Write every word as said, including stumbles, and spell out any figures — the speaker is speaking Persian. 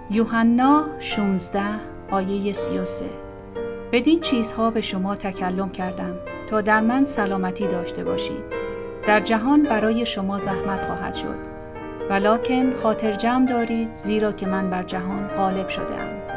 یوحنا شانزده آیه سی و سه. بدین چیزها به شما تکلم کردم تا در من سلامتی داشته باشید. در جهان برای شما زحمت خواهد شد، ولکن خاطر جمع دارید، زیرا که من بر جهان غالب شده ام.